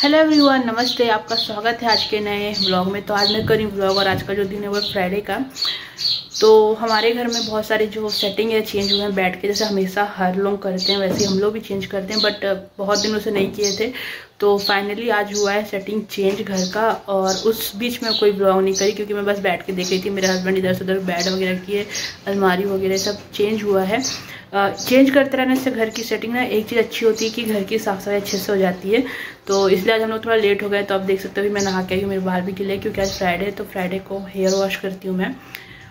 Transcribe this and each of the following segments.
Hello everyone, नमस्ते। आपका स्वागत है आज के नए व्लॉग में। तो आज मैं करी व्लॉग और आज का जो दिन है वो फ्राइडे का। तो हमारे घर में बहुत सारे जो सेटिंग है चेंज हुए हैं बैठ के, जैसे हमेशा हर लोग करते हैं वैसे हम लोग भी चेंज करते हैं, बट बहुत दिनों से नहीं किए थे। तो फाइनली आज हुआ है सेटिंग चेंज घर का, और उस बीच में कोई ब्लॉग नहीं करी क्योंकि मैं बस बैठ के देख रही थी। मेरे हस्बैंड इधर से उधर बेड वगैरह किए, अलमारी वगैरह सब चेंज हुआ है। चेंज करते रहने से घर की सेटिंग ना एक चीज़ अच्छी होती है कि घर की साफ सफाई अच्छे से हो जाती है। तो इसलिए आज हम लोग थोड़ा लेट हो गए। तो आप देख सकते हो कि मैं नहा के आई हूँ, मेरे बाल भी गिले क्योंकि आज फ्राइडे है। तो फ्राइडे को हेयर वॉश करती हूँ मैं।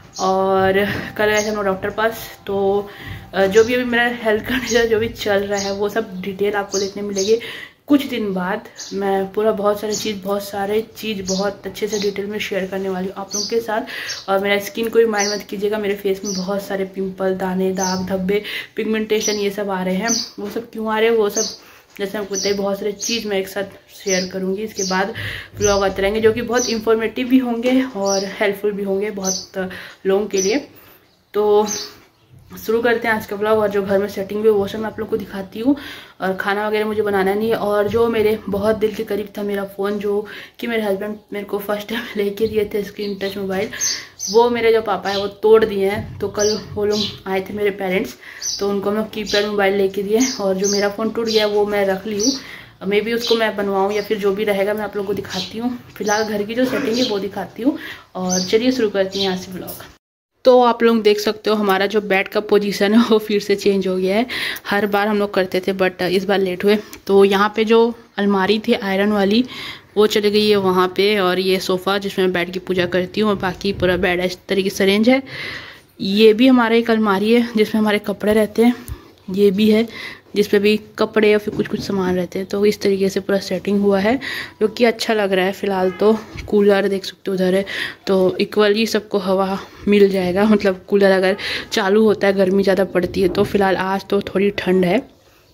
और कल गए थे हम लोग डॉक्टर पास। तो जो भी अभी मेरा हेल्थ कंडीशन जो भी चल रहा है वो सब डिटेल आपको देखने मिलेगी कुछ दिन बाद। मैं पूरा बहुत सारे चीज़ बहुत अच्छे से डिटेल में शेयर करने वाली हूँ आप लोगों के साथ। और मेरा स्किन को भी माइंड मत कीजिएगा, मेरे फेस में बहुत सारे पिंपल, दाने, दाग, धब्बे, पिगमेंटेशन ये सब आ रहे हैं। वो सब क्यों आ रहे हैं वो सब जैसे आपको बताइए बहुत सारे चीज़ मैं एक साथ शेयर करूँगी। इसके बाद व्लॉग आते रहेंगे जो कि बहुत इंफॉर्मेटिव भी होंगे और हेल्पफुल भी होंगे बहुत लोगों के लिए। तो शुरू करते हैं आज का व्लॉग। और जो घर में सेटिंग भी वो सब मैं आप लोग को दिखाती हूँ। और खाना वगैरह मुझे बनाना नहीं है। और जो मेरे बहुत दिल के करीब था मेरा फ़ोन, जो कि मेरे हस्बैंड मेरे को फर्स्ट टाइम लेके दिए थे, स्क्रीन टच मोबाइल, वो मेरे जो पापा है वो तोड़ दिए हैं। तो कल वो लोग आए थे मेरे पेरेंट्स, तो उनको मैं कीपैड मोबाइल लेके दिए। और जो मेरा फ़ोन टूट गया वो मैं रख ली हूँ, मे बी उसको मैं बनवाऊँ या फिर जो भी रहेगा मैं आप लोगों को दिखाती हूँ। फिलहाल घर की जो सेटिंग है वो दिखाती हूँ। और चलिए शुरू करती हैं यहाँ से व्लॉग। तो आप लोग देख सकते हो हमारा जो बेड का पोजीशन है वो फिर से चेंज हो गया है। हर बार हम लोग करते थे बट इस बार लेट हुए। तो यहाँ पे जो अलमारी थी आयरन वाली वो चली गई है वहाँ पे। और ये सोफ़ा जिसमें मैं बेड की पूजा करती हूँ और बाकी पूरा बेड इस तरीके से अरेंज है। ये भी हमारा एक अलमारी है जिसमें हमारे कपड़े रहते हैं। ये भी है जिसपे भी कपड़े या फिर कुछ कुछ सामान रहते हैं। तो इस तरीके से पूरा सेटिंग हुआ है जो कि अच्छा लग रहा है। फ़िलहाल तो कूलर देख सकते हो उधर है, तो इक्वली सबको हवा मिल जाएगा। मतलब कूलर अगर चालू होता है गर्मी ज़्यादा पड़ती है। तो फ़िलहाल आज तो थोड़ी ठंड है।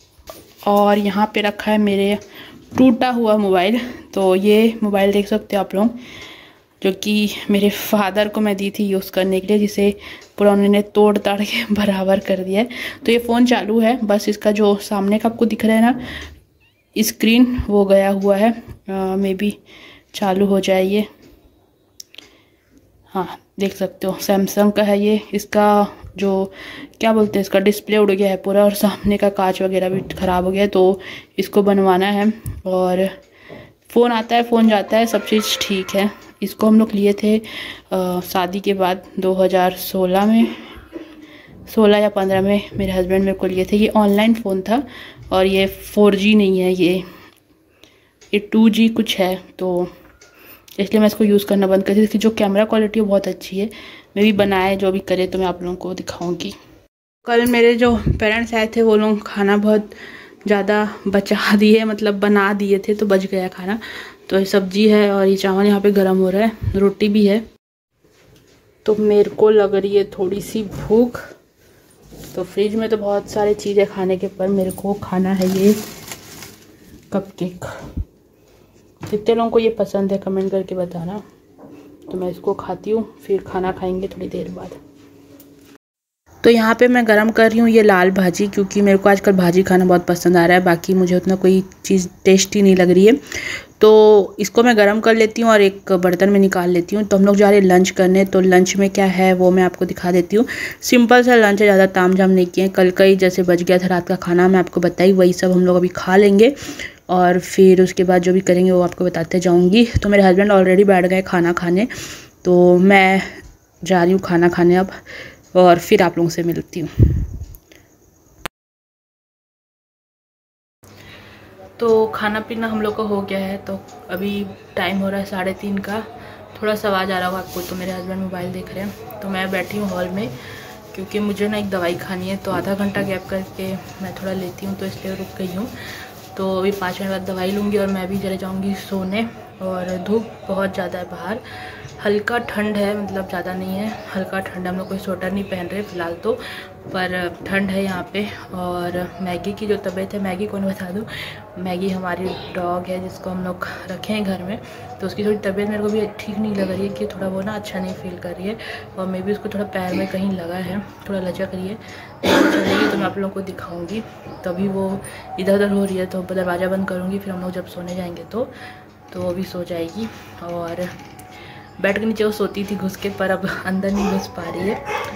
और यहाँ पे रखा है मेरे टूटा हुआ मोबाइल। तो ये मोबाइल देख सकते हो आप लोग, जो कि मेरे फादर को मैं दी थी यूज़ करने के लिए, जिसे पूरा उन्होंने तोड़ ताड़ के बराबर कर दिया है। तो ये फ़ोन चालू है, बस इसका जो सामने का आपको दिख रहा है ना स्क्रीन वो गया हुआ है। मे बी चालू हो जाए ये। हाँ देख सकते हो सैमसंग का है ये। इसका जो क्या बोलते हैं इसका डिस्प्ले उड़ गया है पूरा और सामने का कांच वगैरह भी ख़राब हो गया है। तो इसको बनवाना है। और फ़ोन आता है फ़ोन जाता है, सब चीज़ ठीक है। इसको हम लोग लिए थे शादी के बाद 2016 में, 16 या 15 में मेरे हस्बैंड मेरे को लिए थे। ये ऑनलाइन फ़ोन था और ये 4G नहीं है, ये 2G कुछ है। तो इसलिए मैं इसको यूज़ करना बंद कर दी। इसकी जो कैमरा क्वालिटी है बहुत अच्छी है। मैं भी बनाए जो भी करे तो मैं आप लोगों को दिखाऊंगी। कल मेरे जो पेरेंट्स आए थे वो लोग खाना बहुत ज़्यादा बचा दिए, मतलब बना दिए थे तो बच गया खाना। तो ये सब्जी है और ये चावल यहाँ पे गर्म हो रहा है, रोटी भी है। तो मेरे को लग रही है थोड़ी सी भूख। तो फ्रिज में तो बहुत सारी चीज़ें खाने के, पर मेरे को खाना है ये कपकेक। कितने लोगों को ये पसंद है कमेंट करके बताना। तो मैं इसको खाती हूँ, फिर खाना खाएंगे थोड़ी देर बाद। तो यहाँ पे मैं गरम कर रही हूँ ये लाल भाजी, क्योंकि मेरे को आजकल भाजी खाना बहुत पसंद आ रहा है। बाकी मुझे उतना कोई चीज़ टेस्टी नहीं लग रही है। तो इसको मैं गरम कर लेती हूँ और एक बर्तन में निकाल लेती हूँ। तो हम लोग जा रहे हैं लंच करने। तो लंच में क्या है वो मैं आपको दिखा देती हूँ। सिंपल सा लंच है, ज़्यादा ताम झाम नहीं किए। कल का ही जैसे बच गया था रात का खाना मैं आपको बताई, वही सब हम लोग अभी खा लेंगे। और फिर उसके बाद जो भी करेंगे वो आपको बताते जाऊँगी। तो मेरे हस्बैंड ऑलरेडी बैठ गए खाना खाने, तो मैं जा रही हूँ खाना खाने अब। और फिर आप लोगों से मिलती हूँ। तो खाना पीना हम लोग का हो गया है। तो अभी टाइम हो रहा है 3:30 का। थोड़ा सा आवाज़ आ रहा होगा आपको, तो मेरे हस्बैंड मोबाइल देख रहे हैं। तो मैं बैठी हूँ हॉल में क्योंकि मुझे ना एक दवाई खानी है। तो आधा घंटा गैप करके मैं थोड़ा लेती हूँ, तो इसलिए रुक गई हूँ। तो अभी 5 मिनट बाद दवाई लूँगी और मैं भी जरा जाऊँगी सोने। और धूप बहुत ज़्यादा है बाहर, हल्का ठंड है, मतलब ज़्यादा नहीं है, हल्का ठंड है। हम लोग कोई स्वेटर नहीं पहन रहे फ़िलहाल तो, पर ठंड है यहाँ पे। और मैगी की जो तबीयत है, मैगी कौन बता दूँ, मैगी हमारी डॉग है जिसको हम लोग रखे हैं घर में, तो उसकी थोड़ी तबीयत मेरे को भी ठीक नहीं लग रही है कि थोड़ा वो ना अच्छा नहीं फील कर रही है। और मे भी उसको थोड़ा पैर में कहीं लगा है, थोड़ा लचक रही है, तो चलेगी तो मैं आप लोगों को दिखाऊँगी। तभी वो इधर उधर हो रही है तो दरवाज़ा बंद करूँगी, फिर हम लोग जब सोने जाएंगे तो वो भी सो जाएगी। और बेड के नीचे वो सोती थी घुस के, पर अब अंदर नहीं घुस पा रही है।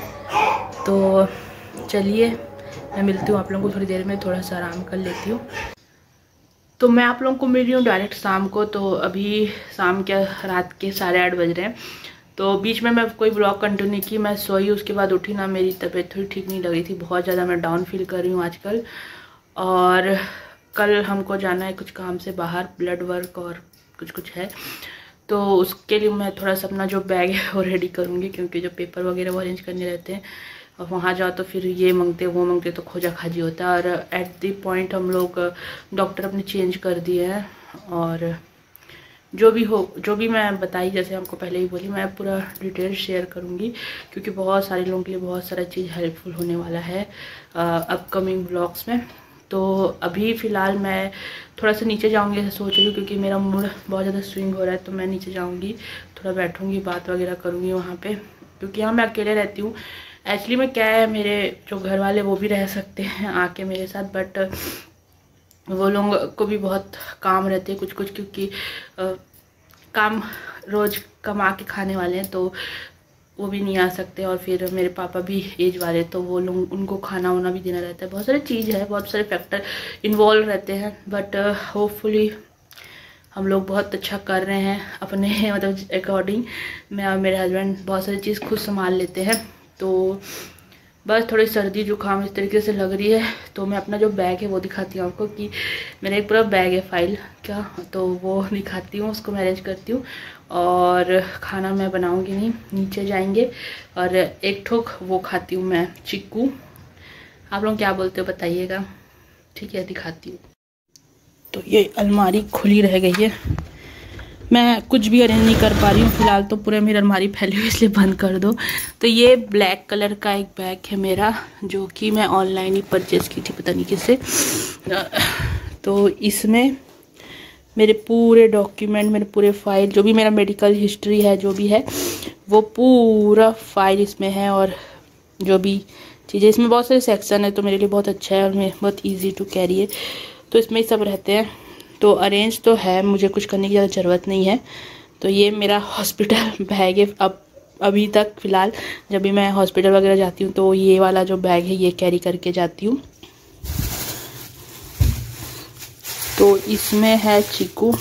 तो चलिए मैं मिलती हूँ आप लोगों को थोड़ी देर में, थोड़ा सा आराम कर लेती हूँ। तो मैं आप लोगों को मिल रही हूँ डायरेक्ट शाम को। तो अभी शाम के रात के 8:30 बज रहे हैं। तो बीच में मैं कोई ब्लॉग कंटिन्यू नहीं की, मैं सोई, उसके बाद उठी ना, मेरी तबीयत थोड़ी ठीक नहीं लग रही थी, बहुत ज़्यादा मैं डाउन फील कर रही हूँ आजकल। और कल हमको जाना है कुछ काम से बाहर, ब्लड वर्क और कुछ है, तो उसके लिए मैं थोड़ा सा अपना जो बैग है वो रेडी करूँगी, क्योंकि जो पेपर वगैरह वो अरेंज करने रहते हैं। और वहाँ जाओ तो फिर ये मांगते वो मांगते, तो खोजा खाजी होता है। और एट दी पॉइंट हम लोग डॉक्टर अपने चेंज कर दिए हैं। और जो भी मैं बताई, जैसे हमको पहले ही बोली, मैं पूरा डिटेल शेयर करूँगी, क्योंकि बहुत सारे लोगों के लिए बहुत सारा चीज़ हेल्पफुल होने वाला है अपकमिंग ब्लॉग्स में। तो अभी फ़िलहाल मैं थोड़ा सा नीचे जाऊंगी ऐसा सोच रही हूँ, क्योंकि मेरा मूड बहुत ज़्यादा स्विंग हो रहा है। तो मैं नीचे जाऊंगी, थोड़ा बैठूंगी, बात वगैरह करूँगी वहाँ पे, क्योंकि यहाँ मैं अकेले रहती हूँ। एक्चुअली में क्या है, मेरे जो घर वाले वो भी रह सकते हैं आके मेरे साथ, बट वो लोग को भी बहुत काम रहते हैं कुछ, क्योंकि काम रोज़ कमा के खाने वाले हैं, तो वो भी नहीं आ सकते। और फिर मेरे पापा भी एज वाले, तो वो लोग, उनको खाना वाना भी देना रहता है, बहुत सारी चीज़ है, बहुत सारे फैक्टर इन्वॉल्व रहते हैं। बट होपफुली हम लोग बहुत अच्छा कर रहे हैं अपने मतलब अकॉर्डिंग। मैं और मेरे हस्बैंड बहुत सारी चीज़ खुद संभाल लेते हैं। तो बस थोड़ी सर्दी जुकाम इस तरीके से लग रही है। तो मैं अपना जो बैग है वो दिखाती हूँ आपको, कि मेरा एक पूरा बैग है फाइल क्या, तो वो दिखाती हूँ, उसको मैं अरेंज करती हूँ। और खाना मैं बनाऊँगी नहीं, नीचे जाएंगे। और एक ठोक वो खाती हूँ मैं, चिक्कू। आप लोग क्या बोलते हो बताइएगा, ठीक है दिखाती हूँ। तो ये अलमारी खुली रह गई है, मैं कुछ भी अरेंज नहीं कर पा रही हूँ फ़िलहाल, तो पूरे मेरी अलमारी फैली हुई, इसलिए बंद कर दो। तो ये ब्लैक कलर का एक बैग है मेरा, जो कि मैं ऑनलाइन ही परचेज़ की थी, पता नहीं किससे। तो इसमें मेरे पूरे डॉक्यूमेंट, मेरे पूरे फाइल, जो भी मेरा मेडिकल हिस्ट्री है, जो भी है वो पूरा फाइल इसमें है। और जो भी चीज़ें, इसमें बहुत सारे सेक्शन है, तो मेरे लिए बहुत अच्छा है और मैं बहुत ईजी टू कैरी है। तो इसमें सब रहते हैं। तो अरेंज तो है, मुझे कुछ करने की ज़्यादा ज़रूरत नहीं है। तो ये मेरा हॉस्पिटल बैग है। अभी तक फ़िलहाल जब भी मैं हॉस्पिटल वगैरह जाती हूँ तो ये वाला जो बैग है ये कैरी करके जाती हूँ। तो इसमें है चीकू,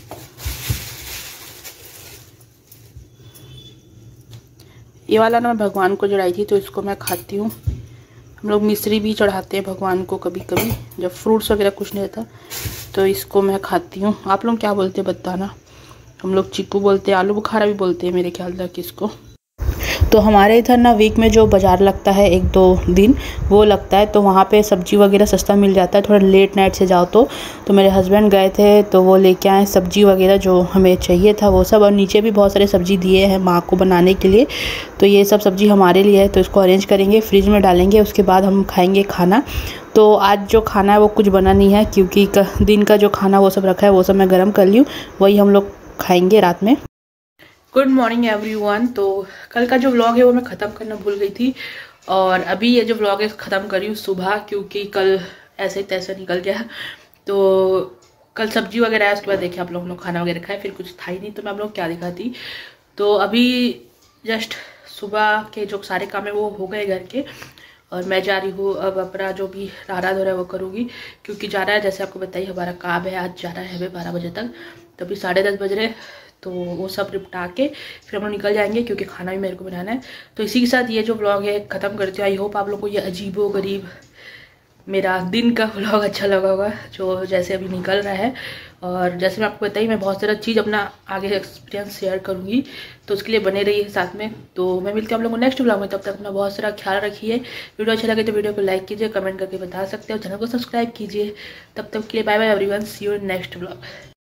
ये वाला ना मैं भगवान को चढ़ाई थी, तो इसको मैं खाती हूँ। हम लोग मिश्री भी चढ़ाते हैं भगवान को कभी कभी, जब फ्रूट्स वगैरह कुछ नहीं रहता, तो इसको मैं खाती हूँ। आप लोग क्या बोलते हैं बताना। हम लोग चिक्कू बोलते हैं, आलू बुखारा भी बोलते हैं मेरे ख्याल तक इसको। तो हमारे इधर ना वीक में जो बाज़ार लगता है 1-2 दिन वो लगता है, तो वहाँ पे सब्ज़ी वगैरह सस्ता मिल जाता है। थोड़ा लेट नाइट से जाओ तो मेरे हस्बैंड गए थे, तो वो लेके आए सब्ज़ी वगैरह जो हमें चाहिए था वो सब। और नीचे भी बहुत सारे सब्ज़ी दिए हैं माँ को बनाने के लिए, तो ये सब सब्ज़ी हमारे लिए है। तो इसको अरेंज करेंगे, फ्रिज में डालेंगे, उसके बाद हम खाएँगे खाना। तो आज जो खाना है वो कुछ बना नहीं है, क्योंकि दिन का जो खाना वो सब रखा है वो सब मैं गर्म कर ली हूँ, वही हम लोग खाएँगे रात में। Good morning everyone. तो कल का जो व्लॉग है वो मैं ख़त्म करना भूल गई थी, और अभी ये जो व्लॉग है ख़त्म कर रही हूँ सुबह, क्योंकि कल ऐसे ही तैसे निकल गया। तो कल सब्जी वगैरह है, उसके बाद देखिए आप लोग खाना वगैरह खाए, फिर कुछ था ही नहीं, तो मैं आप लोग क्या दिखाती। तो अभी जस्ट सुबह के जो सारे काम है वो हो गए घर के, और मैं जा रही हूँ अब अपना जो भी रारा धोरा है वो करूँगी, क्योंकि जा रहा है, जैसे आपको बताइए हमारा काम है आज, जा रहा है 12 बजे तक। तो अभी 10:30 बज रहे, तो वो सब निपटा के फिर हम लोग निकल जाएंगे, क्योंकि खाना भी मेरे को बनाना है। तो इसी के साथ ये जो व्लॉग है ख़त्म करती हूँ। आई होप आप लोगों को ये अजीबो गरीब मेरा दिन का व्लॉग अच्छा लगा होगा, जो जैसे अभी निकल रहा है। और जैसे मैं आपको बताई, मैं बहुत सारा चीज़ अपना आगे एक्सपीरियंस शेयर करूँगी, तो उसके लिए बने रहिए साथ में। तो मैं मिलती हूँ आप लोगों को नेक्स्ट व्लॉग में, तब तक अपना बहुत सारा ख्याल रखिए। वीडियो अच्छा लगे तो वीडियो को लाइक कीजिए, कमेंट करके बता सकते हो, चैनल को सब्सक्राइब कीजिए। तब तक के लिए bye bye everyone, see you in next vlog.